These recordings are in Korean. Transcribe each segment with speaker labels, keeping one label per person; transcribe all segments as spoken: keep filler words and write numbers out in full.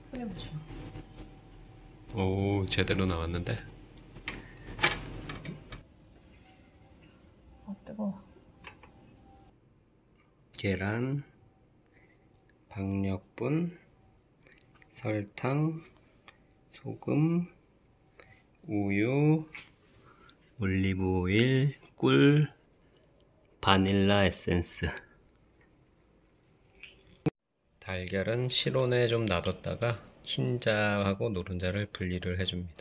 Speaker 1: 꺼내보지 마.
Speaker 2: 오, 제대로 나왔는데?
Speaker 1: 아, 뜨거워.
Speaker 2: 계란, 박력분, 설탕, 소금, 우유, 올리브오일, 꿀, 바닐라 에센스. 달걀은 실온에 좀 놔뒀다가 흰자하고 노른자를 분리를 해줍니다.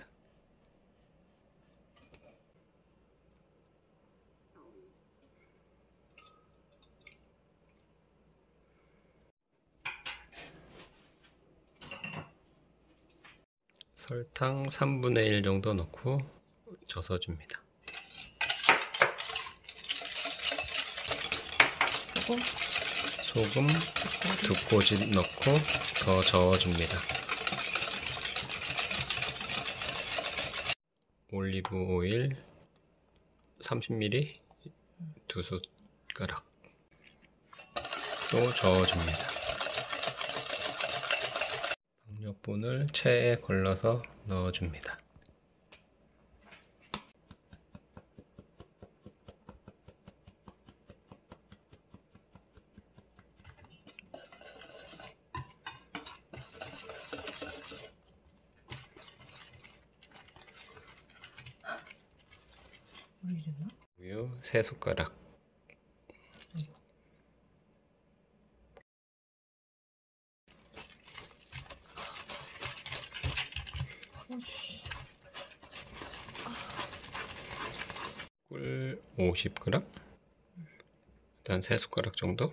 Speaker 2: 설탕 삼분의 일 정도 넣고 저어줍니다.
Speaker 1: 소금?
Speaker 2: 소금 두 꼬집 넣고 더 저어줍니다. 올리브 오일 삼십 밀리리터 두 숟가락 또 저어줍니다. 박력분을 체에 걸러서 넣어줍니다. 우유 세 숟가락. 꿀 오십 그램. 일단 세 숟가락 정도.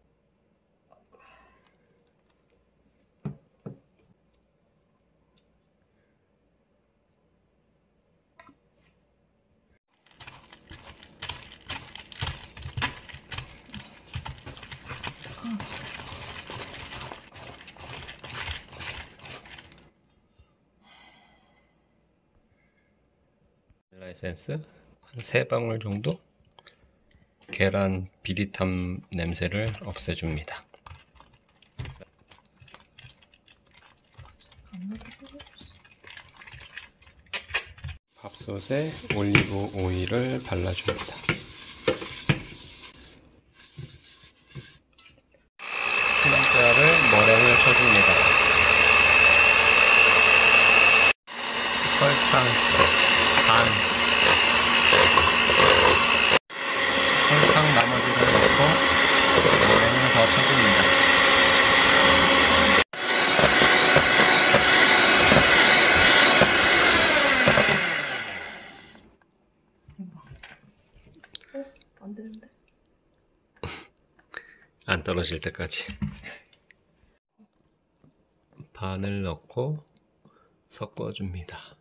Speaker 2: 바닐라 에센스 한 세 방울 정도. 계란 비릿함 냄새를 없애줍니다. 밥솥에 올리브 오일을 발라줍니다. 흰자를 머랭을 쳐줍니다. 설탕 반, 설탕 나머지를 넣고 머랭을 더 쳐줍니다.
Speaker 1: 어? 안 되는데?
Speaker 2: 안 떨어질 때까지. 반을 넣고 섞어줍니다.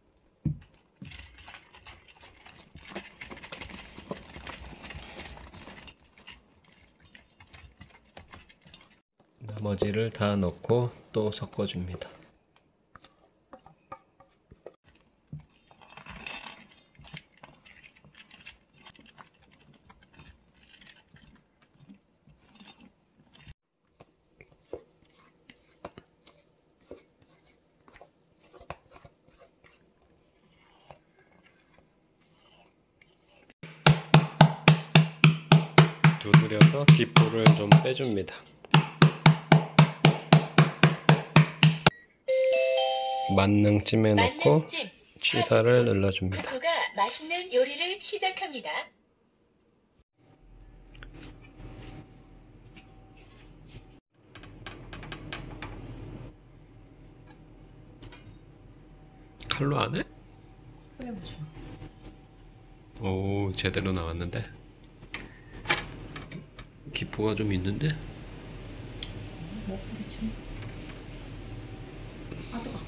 Speaker 2: 나머지를 다 넣고 또 섞어줍니다. 두드려서 기포를 좀 빼줍니다. 만능찜에 넣고
Speaker 3: 만능찜,
Speaker 2: 취사를 눌러줍니다.
Speaker 3: 국수가 맛있는 요리를 시작합니다.
Speaker 2: 칼로 안 해?
Speaker 1: 꺼내보지 마.
Speaker 2: 오, 제대로 나왔는데? 기포가 좀 있는데?
Speaker 1: 뭐 부딪히네. 아, 뜨거.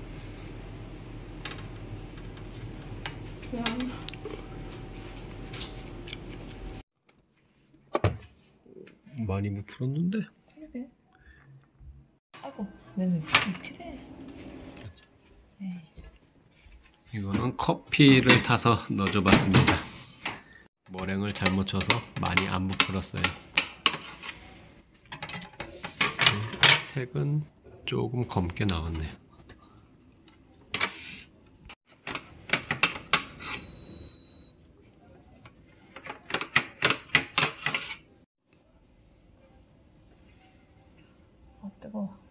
Speaker 1: 미안합니다.
Speaker 2: 많이 못 풀었는데?
Speaker 1: 그러게. 아이고, 왜는 피래? 에이.
Speaker 2: 이거는 커피를 타서 넣어줘 봤습니다. 머랭을 잘못 쳐서 많이 안 부풀었어요. 색은 조금 검게 나왔네.
Speaker 1: 아 뜨거워.